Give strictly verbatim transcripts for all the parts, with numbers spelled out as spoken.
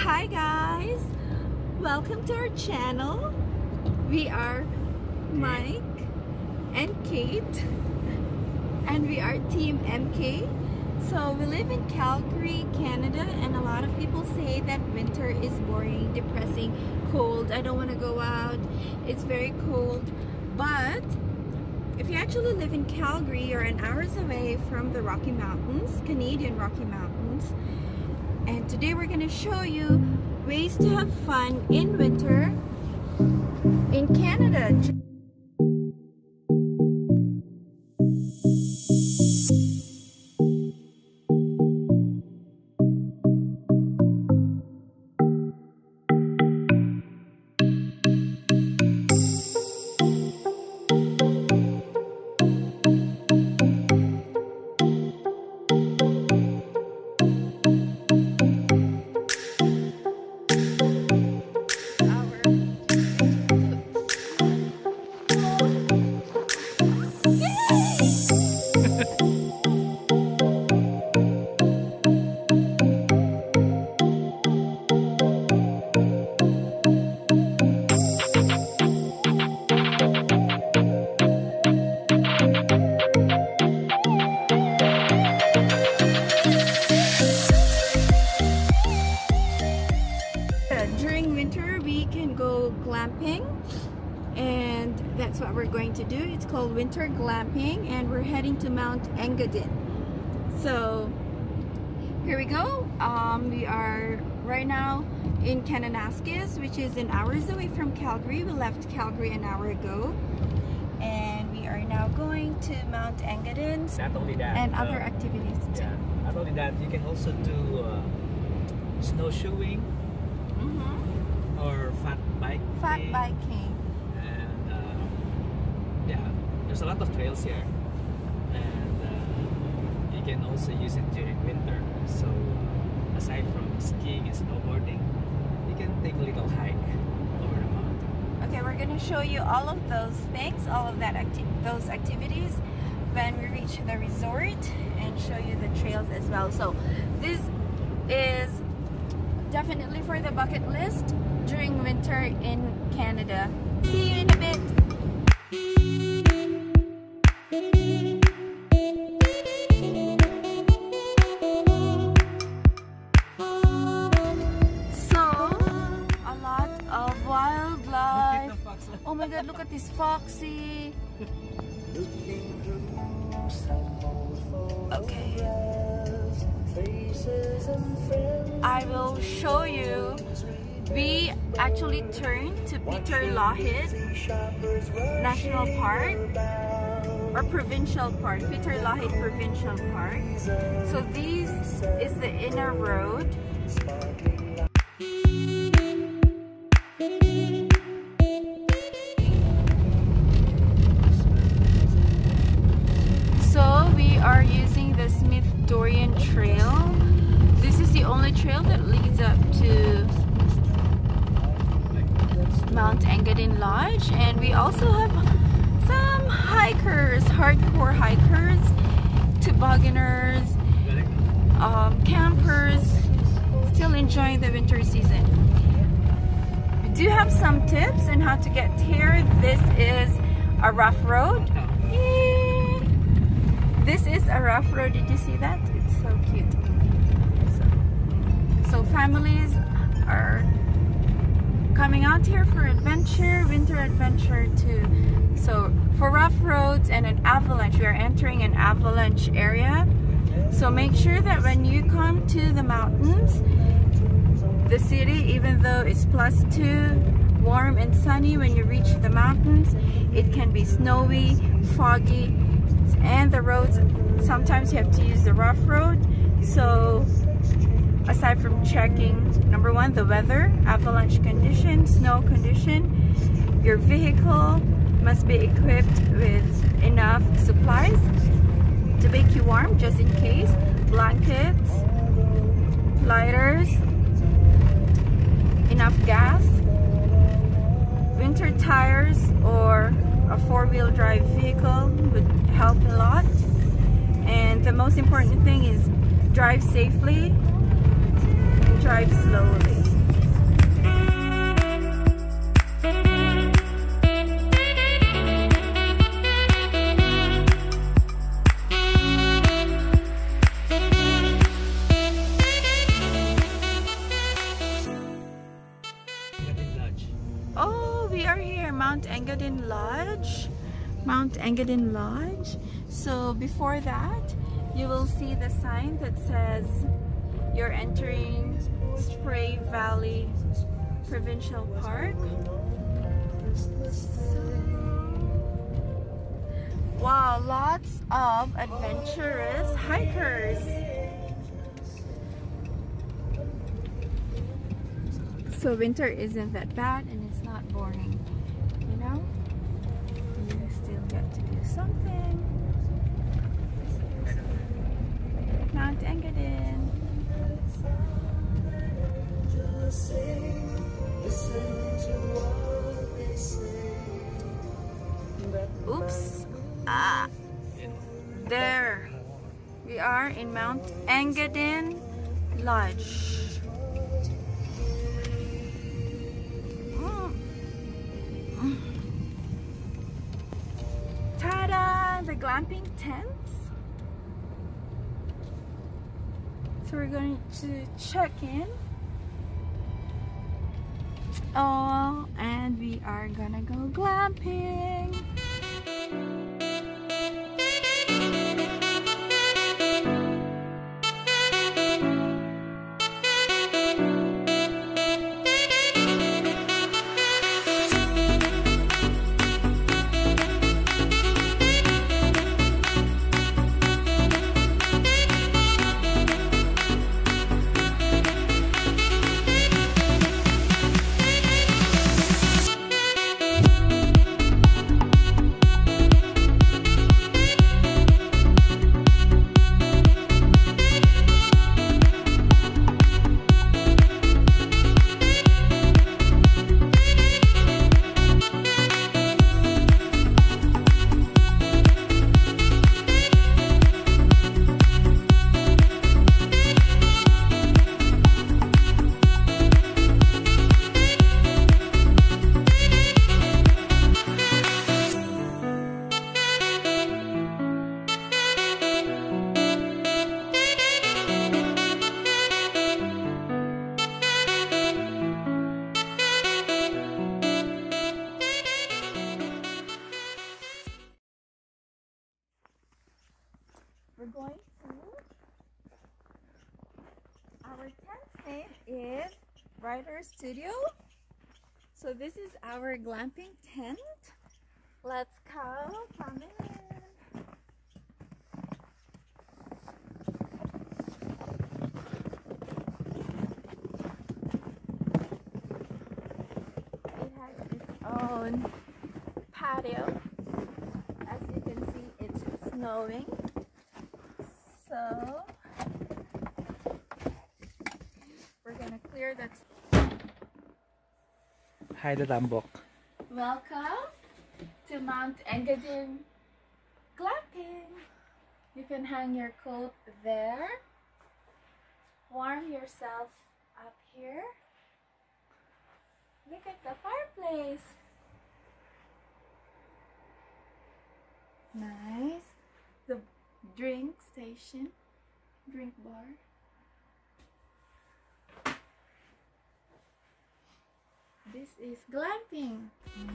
Hi guys, welcome to our channel. We are Mike and Kate and we are Team M K. So we live in Calgary, Canada, and a lot of people say that winter is boring, depressing, cold. I don't want to go out. It's very cold. But if you actually live in Calgary, you're an hours away from the Rocky Mountains, Canadian Rocky Mountains. And today we're going to show you ways to have fun in winter in Canada. During winter we can go glamping, and that's what we're going to do. It's called winter glamping, and we're heading to Mount Engadine. So here we go. Um, we are right now in Kananaskis, which is an hours away from Calgary. We left Calgary an hour ago, and we are now going to Mount Engadine. Not only that, and uh, other activities too. Yeah, not only that, you can also do uh, snowshoeing. Mm-hmm. Or fat biking. Fat biking. And uh, yeah, there's a lot of trails here. And uh, you can also use it during winter. So uh, aside from skiing and snowboarding, you can take a little hike over the mountain. Okay, we're going to show you all of those things, all of that acti those activities when we reach the resort, and show you the trails as well. So this is definitely for the bucket list during winter in Canada. See you in a bit. So, a lot of wildlife. Oh my god, look at this foxy. Okay. I will show you. We actually turned to Peter Lougheed National Park or Provincial Park, Peter Lougheed Provincial Park. So this is the inner road. So we are using the Smith Dorian Trail. This is the only trail that leads up to Mount Engadine Lodge, and we also have some hikers, hardcore hikers, tobogganers, um, campers, still enjoying the winter season. We do have some tips on how to get here. This is a rough road. Yay! This is a rough road. Did you see that? It's so cute. So, so families are coming out here for adventure, winter adventure too. So for rough roads and an avalanche, we are entering an avalanche area. So make sure that when you come to the mountains, the city, even though it's plus two, warm and sunny, when you reach the mountains, it can be snowy, foggy, and the roads, sometimes you have to use the rough road. So aside from checking, number one, the weather, avalanche condition, snow condition, your vehicle must be equipped with enough supplies to make you warm, just in case. Blankets, lighters, enough gas, winter tires, or a four-wheel drive vehicle would help a lot. And the most important thing is drive safely, drive slowly. we are here, Mount Engadine Lodge. Mount Engadine Lodge. So before that, you will see the sign that says you're entering Spray Valley Provincial Park. So, wow, lots of adventurous hikers. So winter isn't that bad and it's not boring, you know? You still get to do something. Mount Engadine. Oops. Ah. There. We are in Mount Engadine Lodge. Ta-da! The glamping tents. So we're going to check in. Oh, and we are gonna go glamping. We're going to, our tent name is Brighter Studio. So this is our glamping tent. Let's go, come in. It has its own patio. As you can see, it's snowing. So we're gonna clear that. Hi, the Tambok. Welcome to Mount Engadine Glamping. You can hang your coat there. Warm yourself up here. Look at the fireplace. Nice. The drink station, drink bar. This is glamping.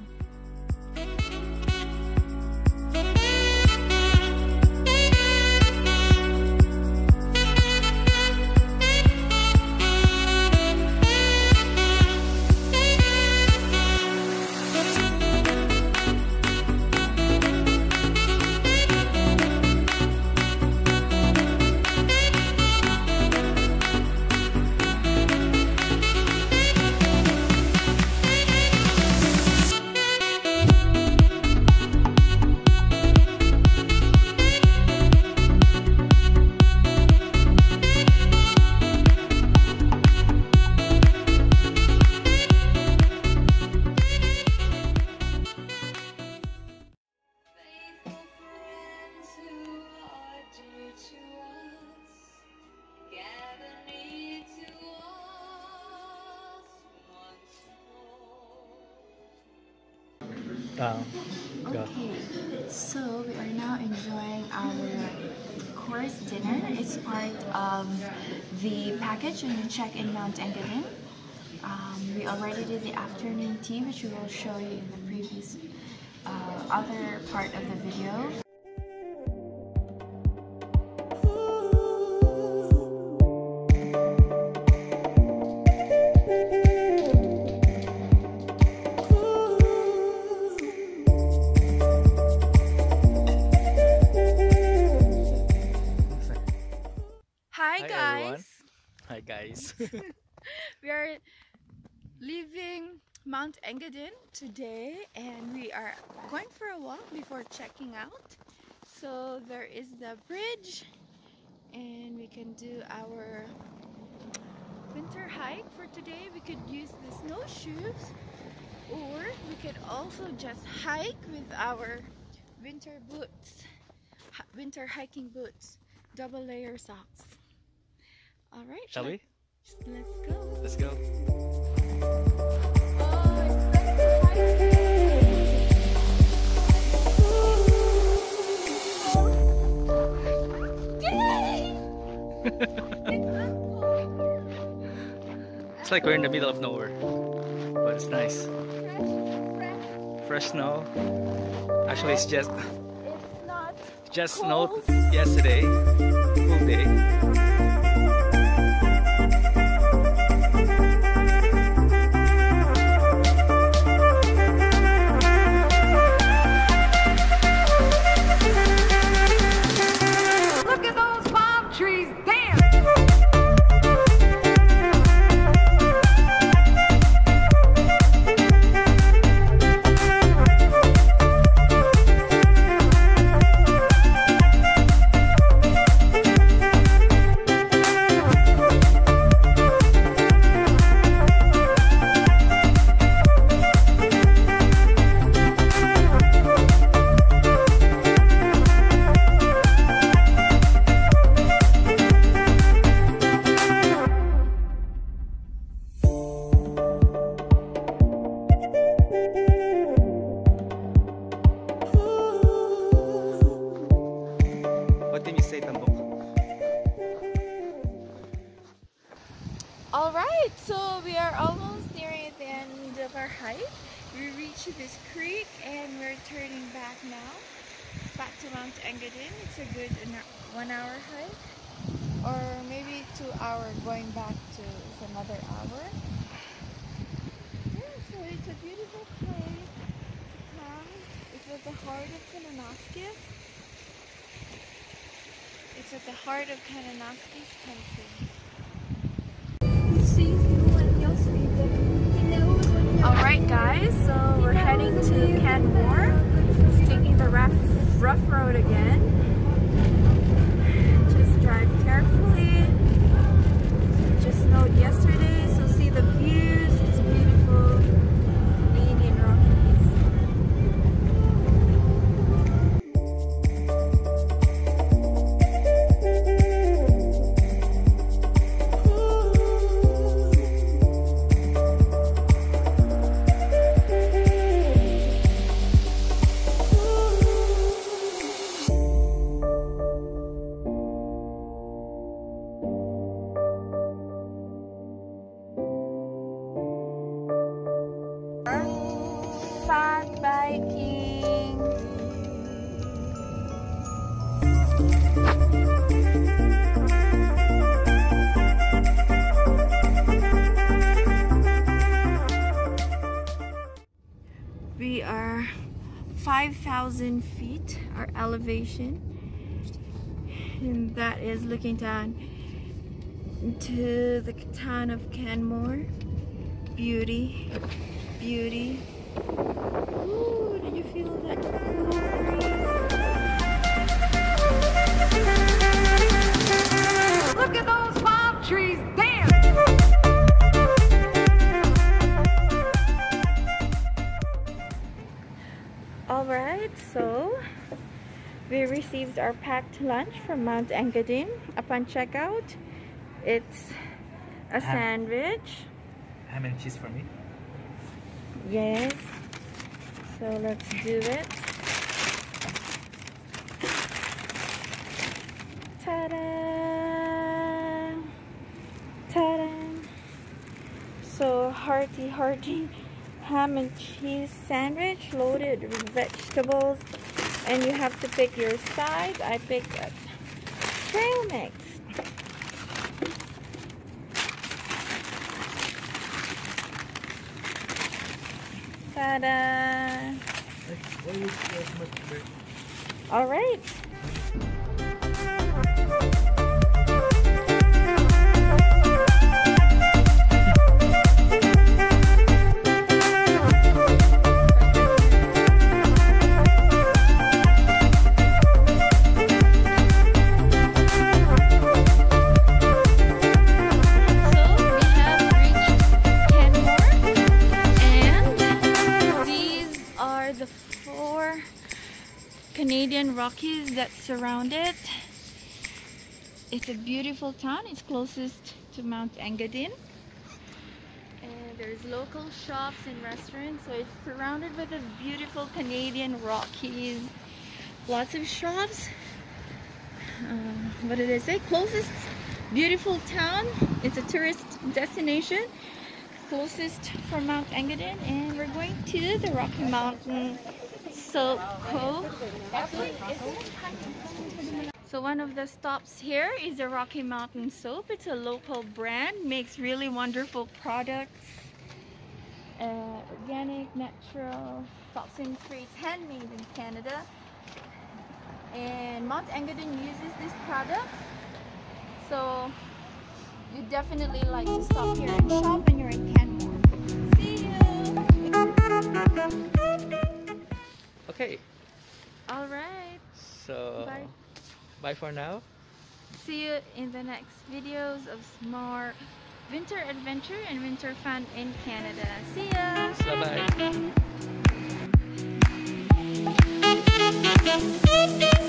Um, Okay, so we are now enjoying our course dinner. It's part of the package when you check in Mount Engadine. Um, we already did the afternoon tea, which we will show you in the previous uh, other part of the video. Hi, Hi, guys! everyone. Hi guys. We are leaving Mount Engadine today and we are going for a walk before checking out. So there is the bridge and we can do our winter hike for today. We could use the snowshoes or we could also just hike with our winter boots, winter hiking boots, double layer socks. All right, Shall we? Let's go. Let's go. Oh, it's like the It's like we're in the middle of nowhere, but it's nice. fresh, Fresh snow. Actually, it's just it's not just cold. snowed yesterday, full day. Alright, so we are almost nearing the end of our hike. We reached this creek and we're turning back now. Back to Mount Engadine. It's a good one hour hike. Or maybe two hour going back to it's another hour. Yeah, so it's a beautiful place to come. It's at the heart of Kananaskis. It's at the heart of Kananaskis country. Alright guys, so we're heading to Canmore. Just taking the rough, rough road again. Just drive carefully. It just snowed yesterday, so see the views. It's beautiful. Canadian Rockies. Fat biking. We are five thousand feet, our elevation, and that is looking down into the town of Canmore. Beauty, beauty. Ooh, did you feel that cool breeze? Look at those palm trees, damn! Alright, so we received our packed lunch from Mount Engadine. Upon checkout, it's a Ham. sandwich. Ham and cheese for me. Yes. So let's do it. Ta-da! Ta-da! So hearty, hearty ham and cheese sandwich loaded with vegetables. And you have to pick your sides. I picked a trail mix. Ta-da! All right. Canadian Rockies that surround it. It's a beautiful town. It's closest to Mount Engadine. And there's local shops and restaurants. So it's surrounded by the beautiful Canadian Rockies. Lots of shops. Uh, what did I say? Closest beautiful town. It's a tourist destination. Closest from Mount Engadine. And we're going to the Rocky Mountain Soap Co. So one of the stops here is the Rocky Mountain Soap. It's a local brand, makes really wonderful products. Uh, organic, natural, toxin-free, it's handmade in Canada. And Mount Engadine uses these products. So you definitely like to stop here and shop when you're in Canmore. See you! Okay. All right. So, bye. Bye for now. See you in the next videos of more winter adventure and winter fun in Canada. See ya. Bye bye.